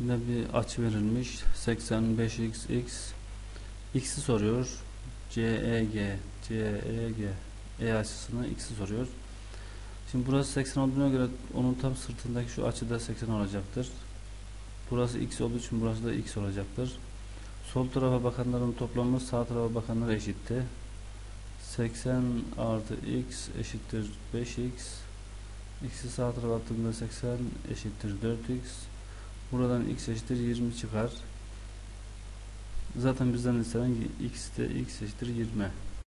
Yine bir açı verilmiş. 85xx x'i soruyor. CEG E açısını x'i soruyor. Şimdi burası 80 olduğuna göre onun tam sırtındaki şu açı da 80 olacaktır. Burası x olduğu için burası da x olacaktır. Sol tarafa bakanların toplamı sağ tarafa bakanlara eşitti. 80 artı x eşittir 5x. X'i sağ tarafa attığımda 80 eşittir 4x. Buradan x eşittir 20 çıkar. Zaten bizden istenen x de x eşittir 20.